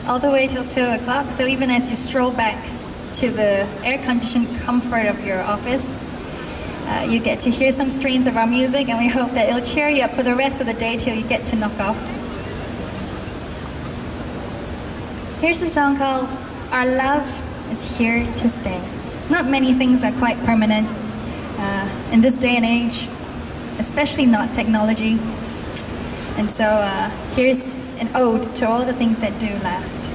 all the way till 2 o'clock. So even as you stroll back to the air-conditioned comfort of your office, you get to hear some strains of our music, and we hope that it'll cheer you up for the rest of the day till you get to knock off. Here's a song called Our Love Is Here to Stay. Not many things are quite permanent in this day and age, especially not technology. And so here's an ode to all the things that do last.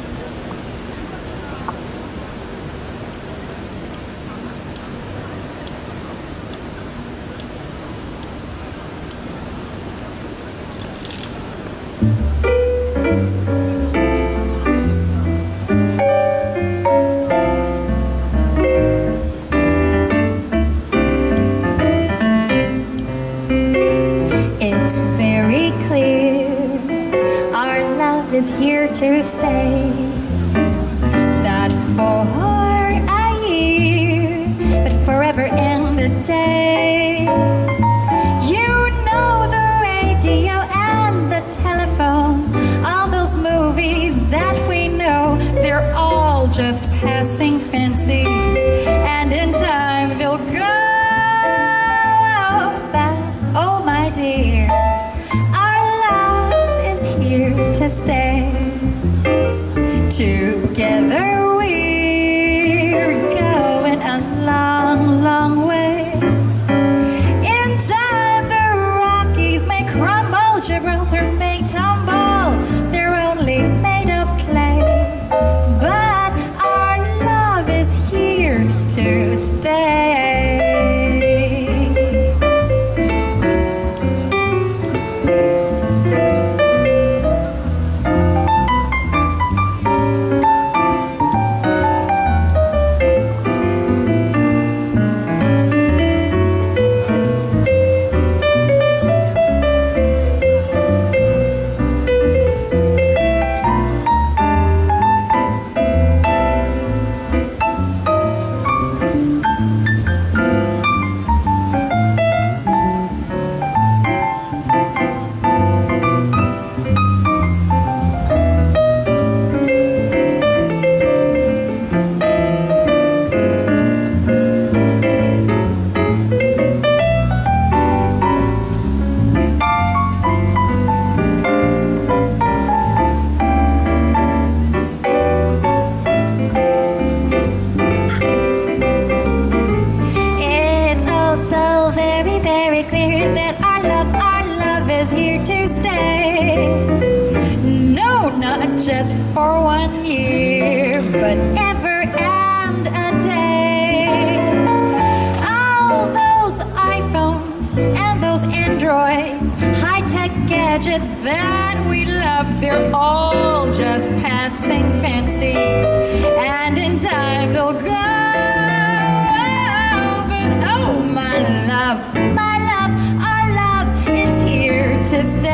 It's very clear our love is here to stay, not for a year, but forever and a day. You know the radio and the telephone, all those movies that we know, they're all just passing fancies, and in time they'll go. Oh my dear, our love is here to stay. Together we're going a long, long way. In time the Rockies may crumble, Gibraltar may tumble, they're only made of clay. But our love is here to stay. That our love is here to stay. No, not just for 1 year, but ever and a day. All those iPhones and those Androids, high-tech gadgets that we love, they're all just passing fancies, and in time they'll go. But oh, my love, to stay,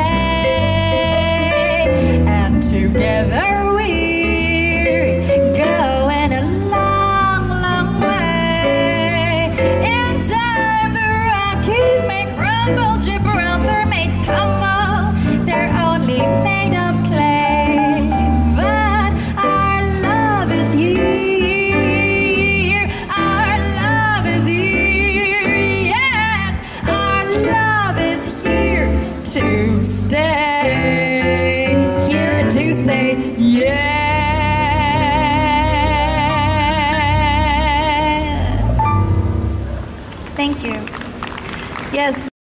and together we're going a long, long way. In time the Rockies may crumble, Gibraltar may tumble, they're only made of clay. But our love is here, our love is here, yes, our love is here to stay, here to stay, yes. Thank you. Yes.